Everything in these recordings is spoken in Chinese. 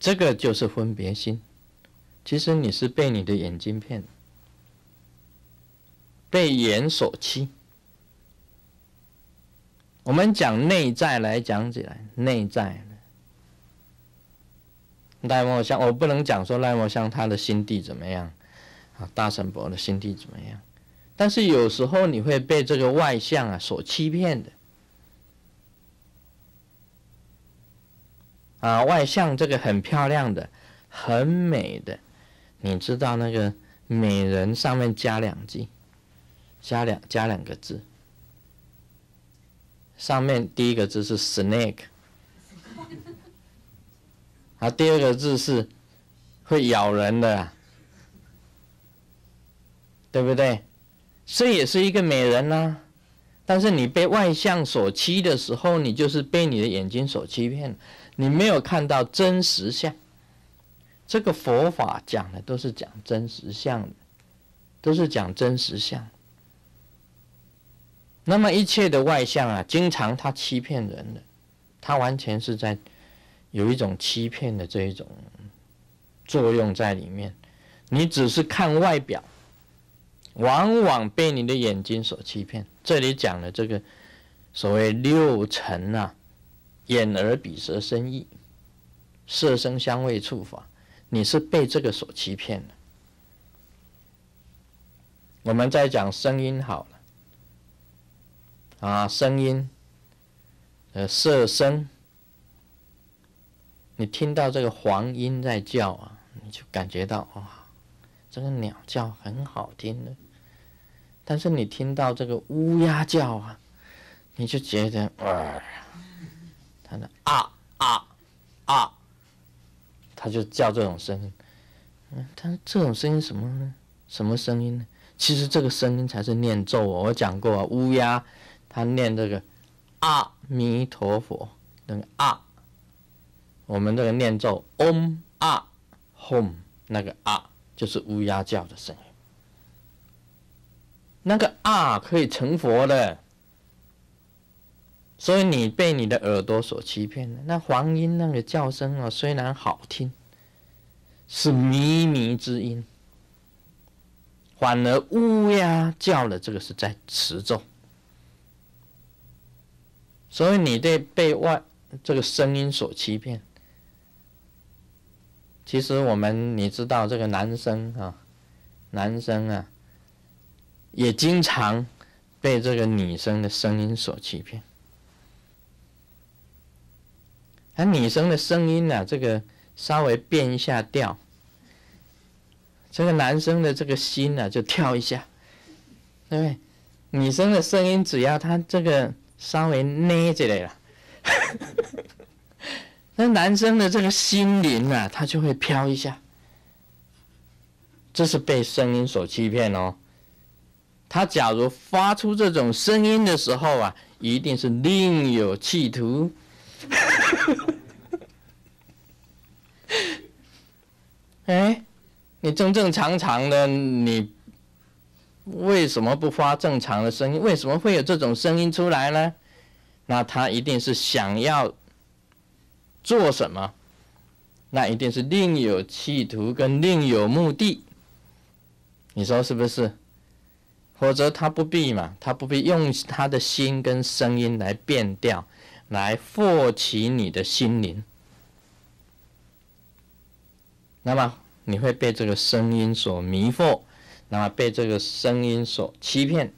这个就是分别心。其实你是被你的眼睛骗，被眼所欺。我们讲内在来讲起来，内在赖莫相，我不能讲说赖莫相他的心地怎么样啊，大乘佛的心地怎么样，但是有时候你会被这个外相啊所欺骗的啊，外相这个很漂亮的，很美的，你知道那个美人上面加两句，加两个字，上面第一个字是 snake。啊，第二个字是会咬人的啊，对不对？这也是一个美人啊，但是你被外相所欺的时候，你就是被你的眼睛所欺骗，你没有看到真实相。这个佛法讲的都是讲真实相的，都是讲真实相。那么一切的外相啊，经常他欺骗人的，他完全是在有一种欺骗的这一种作用在里面。你只是看外表，往往被你的眼睛所欺骗。这里讲的这个所谓六尘啊，眼耳鼻舌身意，色声香味触法，你是被这个所欺骗的。我们再讲声音好了啊，声音色声，你听到这个黄莺在叫啊，你就感觉到哇，这个鸟叫很好听的。但是你听到这个乌鸦叫啊，你就觉得它的它就叫这种声音。它这种声音什么呢？什么声音呢？其实这个声音才是念咒哦。我讲过啊，乌鸦它念这个阿弥陀佛，那个我们这个念咒嗡啊吽，那个就是乌鸦叫的声音。那个可以成佛的，所以你被你的耳朵所欺骗了。那黄莺那个叫声啊，虽然好听，是靡靡之音，反而乌鸦叫的这个是在持咒。所以你被这个声音所欺骗。其实你知道这个男生啊，也经常被这个女生的声音所欺骗。女生的声音啊，这个稍微变一下调，这个男生的这个心啊就跳一下，对不对？女生的声音只要他这个稍微捏起来了，那男生的这个心灵啊，他就会飘一下。这是被声音所欺骗哦。他假如发出这种声音的时候啊，一定是另有企图。你正正常常的，你为什么不发正常的声音？为什么会有这种声音出来呢？那他一定是想要做什么？那一定是另有企图跟另有目的。你说是不是？否则他不必嘛，他不必用他的心跟声音来变调，来惑取你的心灵。那么你会被这个声音所迷惑，那么被这个声音所欺骗。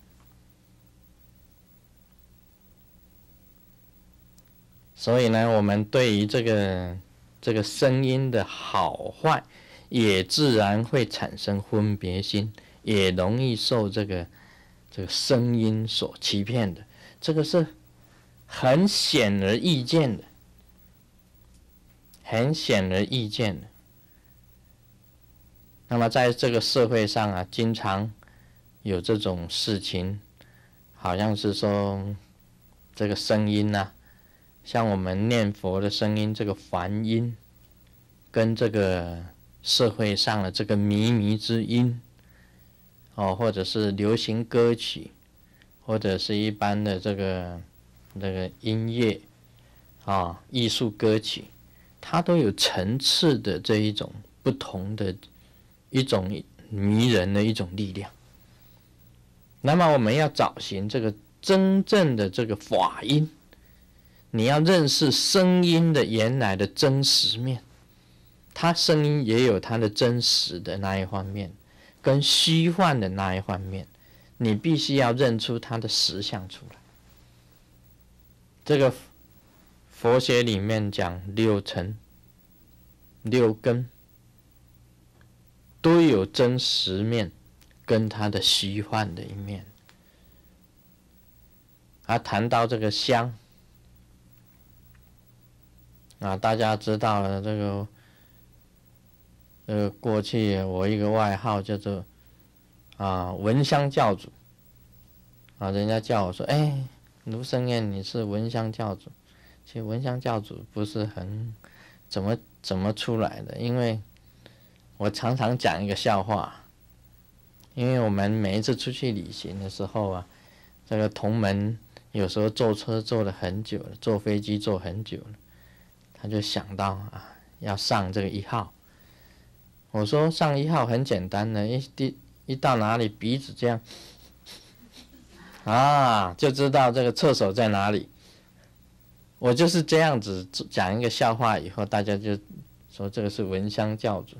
所以呢，我们对于这个声音的好坏，也自然会产生分别心，也容易受这个声音所欺骗的。这个是很显而易见的，很显而易见的。那么在这个社会上啊，经常有这种事情，好像是说这个声音啊，像我们念佛的声音，这个梵音，跟这个社会上的这个靡靡之音，或者是流行歌曲，或者是一般的这个音乐，艺术歌曲， 它都有层次的这一种不同的一种迷人的一种力量。那么我们要找寻这个真正的这个法音，你要认识声音的原来的真实面，它声音也有它的真实的那一方面，跟虚幻的那一方面，你必须要认出它的实相出来。这个佛学里面讲六尘、六根，都有真实面跟它的虚幻的一面。谈到这个香大家知道了这个过去我一个外号叫做闻香教主人家叫我说，卢胜彦你是闻香教主。其实闻香教主不是很怎么出来的，因为我常常讲一个笑话，因为我们每一次出去旅行的时候这个同门有时候坐车坐了很久了，坐飞机坐很久了，他就想到要上这个1号。我说上1号很简单的，一到哪里鼻子这样就知道这个厕所在哪里。我就是这样子讲一个笑话，以后大家就说这个是闻香教主。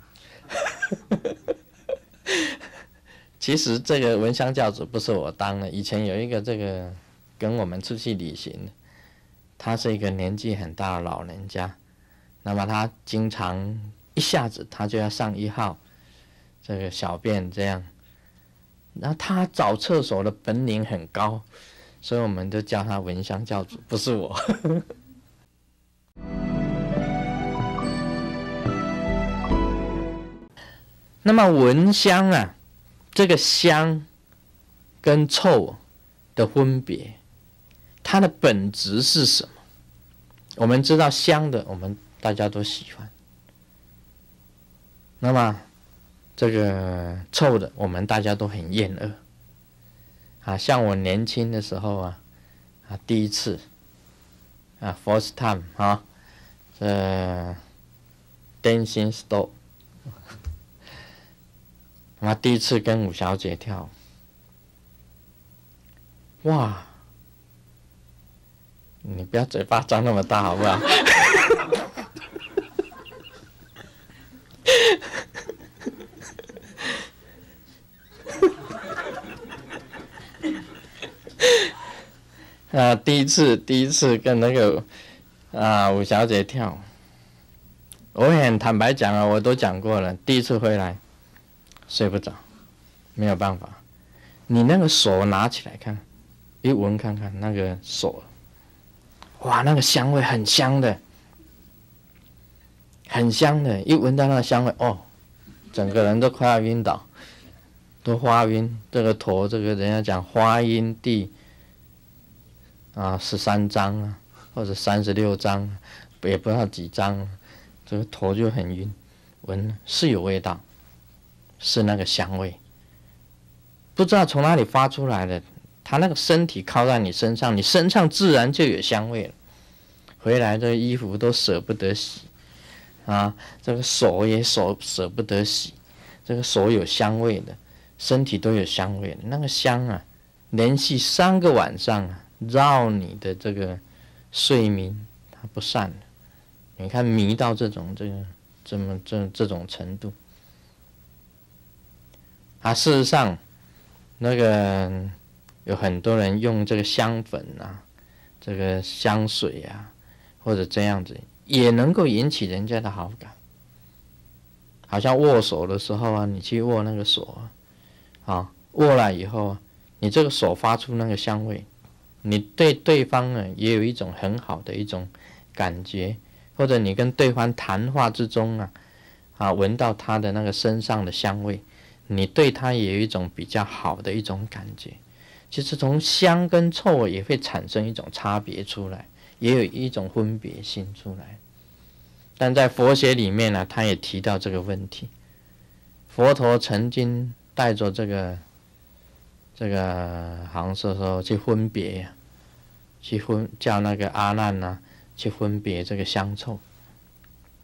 其实这个闻香教主不是我当的，以前有一个这个跟我们出去旅行的，他是一个年纪很大的老人家，那么他经常一下子他就要上1号这个小便这样，那他找厕所的本领很高，所以我们都叫他闻香教主，不是我。那么闻香这个香跟臭的分别，它的本质是什么？我们知道香的，我们大家都喜欢。那么这个臭的，我们大家都很厌恶。像我年轻的时候第一次first time这 dancing store。第一次跟五小姐跳，哇！你不要嘴巴张那么大好不好？第一次跟那个五小姐跳，我也很坦白讲我都讲过了，第一次回来睡不着，没有办法。你那个手拿起来看，一闻看看那个手，哇，那个香味很香的，很香的，一闻到那个香味，整个人都快要晕倒，都花晕。这个头，这个人家讲花晕地13章或者36章，也不知道几章，这个头就很晕。闻是有味道，是那个香味，不知道从哪里发出来的。他那个身体靠在你身上，你身上自然就有香味了。回来这个衣服都舍不得洗这个手也舍不得洗，这个手有香味的，身体都有香味的。那个香连续3个晚上绕你的这个睡眠，它不散了。你看迷到这种程度事实上那个有很多人用这个香粉这个香水或者这样子，也能够引起人家的好感。好像握手的时候你去握那个手握了以后你这个手发出那个香味，你对对方也有一种很好的一种感觉，或者你跟对方谈话之中闻到他的那个身上的香味，你对他也有一种比较好的一种感觉。其实从香跟臭也会产生一种差别出来，也有一种分别性出来。但在佛学里面他也提到这个问题。佛陀曾经带着这个好像是说去分别叫那个阿难去分别这个香臭。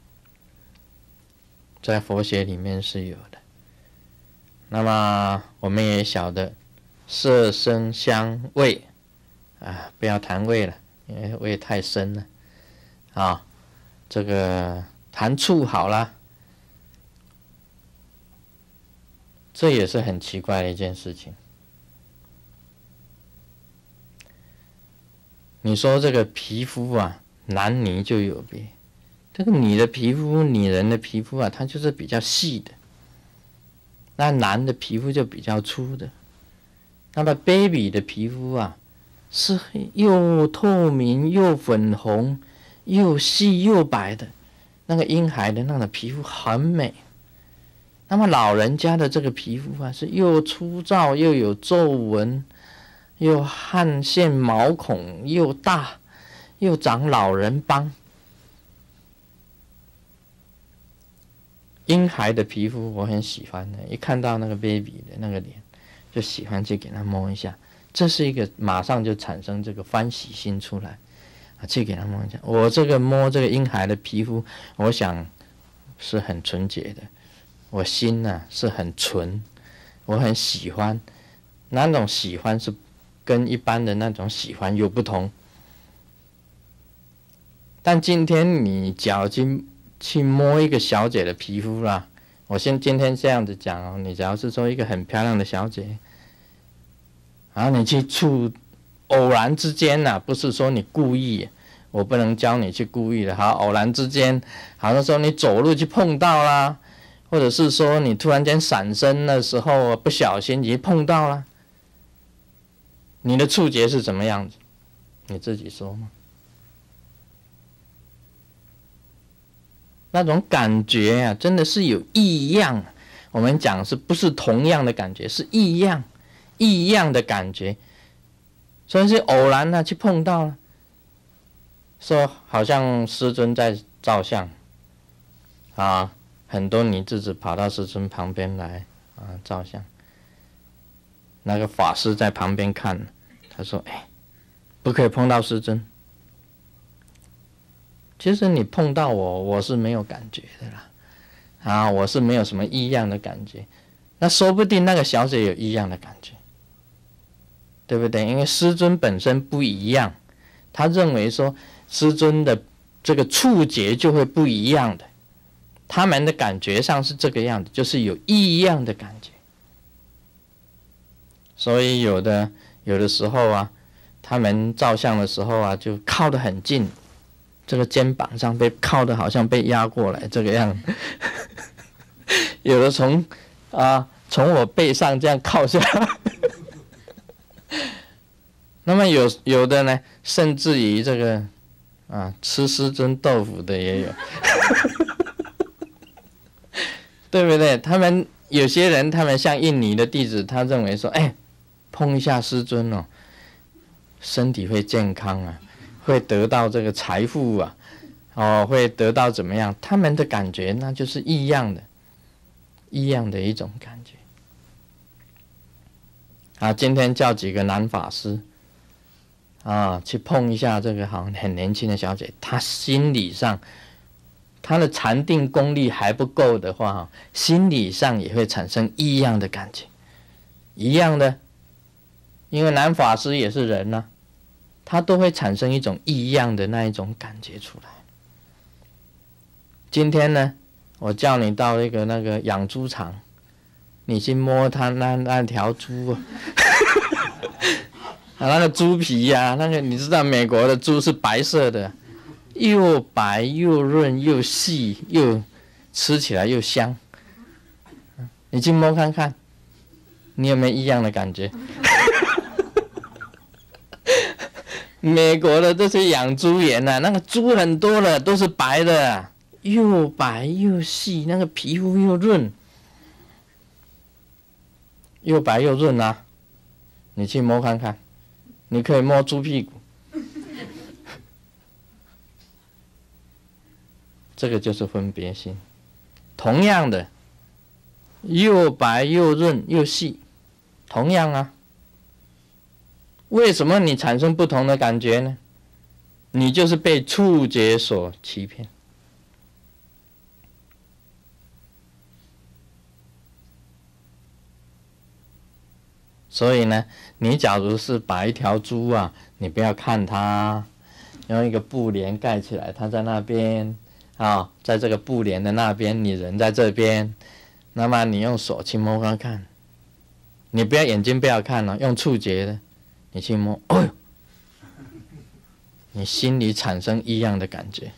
在佛学里面是有的。那么我们也晓得色声香味啊，不要谈味了，因为味太深了啊。这个谈触好了，这也是很奇怪的一件事情。你说这个皮肤啊，男女就有别。这个女的皮肤，女人的皮肤啊，它就是比较细的，那男的皮肤就比较粗的。那么 baby 的皮肤啊，是又透明又粉红又细又白的，那个婴孩的那个皮肤很美。那么老人家的这个皮肤啊，是又粗糙又有皱纹，又汗腺毛孔又大，又长老人斑。婴孩的皮肤我很喜欢的，一看到那个 baby 的那个脸，就喜欢去给他摸一下，这是一个马上就产生这个欢喜心出来啊，去给他摸一下。我这个摸这个婴孩的皮肤，我想是很纯洁的，我心呢是很纯，我很喜欢，那种喜欢是跟一般的那种喜欢有不同。但今天你脚去摸一个小姐的皮肤啦，我今天这样子讲哦，你只要是说一个很漂亮的小姐，然后你去触，偶然之间呐，不是说你故意，我不能教你去故意的，好，偶然之间，好像说你走路去碰到啦，或者是说你突然间闪身的时候不小心你碰到啦，你的触觉是怎么样子？你自己说嘛。那种感觉啊，真的是有异样。我们讲是不是同样的感觉，是异样的感觉。所以是偶然去碰到了，说好像师尊在照相啊，很多女弟子跑到师尊旁边来啊照相。那个法师在旁边看，他说：“哎，不可以碰到师尊。”其实你碰到我是没有感觉的啦，啊，我是没有什么异样的感觉。那说不定那个小姐有异样的感觉，对不对？因为师尊本身不一样，他认为说师尊的这个触觉就会不一样的，他们的感觉上是这个样子，就是有异样的感觉。所以有的时候啊，他们照相的时候啊，就靠得很近。这个肩膀上被靠的好像被压过来这个样子，有的从我背上这样靠下那么有的呢，甚至于这个吃师尊豆腐的也有对不对？他们有些人，他们像印尼的弟子，他认为说，哎，碰一下师尊哦，身体会健康啊，会得到这个财富啊，会得到怎么样？他们的感觉那就是异样的一种感觉。今天叫几个男法师去碰一下这个很年轻的小姐，他心理上他的禅定功力还不够的话，心理上也会产生异样的感觉，一样的，因为男法师也是人啊。它都会产生一种异样的那一种感觉出来。今天呢，我叫你到那个养猪场，你去摸它那条猪那个猪皮啊，那个你知道美国的猪是白色的，又白又润又细，又吃起来又香。你去摸看看，你有没有异样的感觉？美国的这些养猪园那个猪很多了，都是白的，又白又细，那个皮肤又润，又白又润啊！你去摸看看，你可以摸猪屁股，这个就是分别心。同样的，又白又润又细，同样啊。为什么你产生不同的感觉呢？你就是被触觉所欺骗。 所以呢，你假如是把一条猪啊，你不要看它，用一个布帘盖起来，它在那边啊，在这个布帘的那边，你人在这边，那么你用手去摸看看，你不要眼睛不要看了，用触觉的，你去摸，哦呦，你心里产生异样的感觉。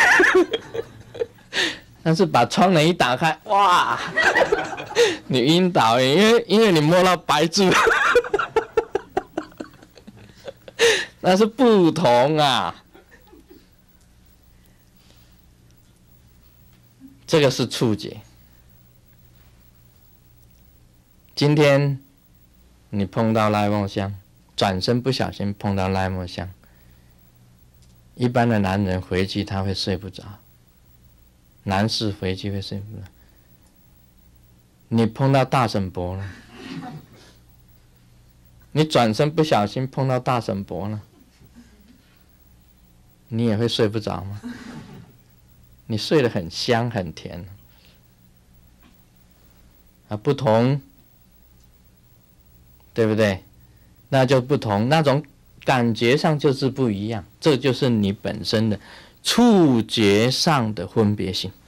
但是把窗帘一打开，哇，你晕倒，因为你摸到白猪，那是不同啊。这个是触觉。今天你碰到赖梦香，转身不小心碰到赖梦香，一般的男人回去他会睡不着。男士回去会睡不着。你碰到大婶婆了，你转身不小心碰到大婶婆了，你也会睡不着吗？你睡得很香很甜啊，不同，对不对？那就不同，那种感觉上就是不一样，这就是你本身的触觉上的分别性。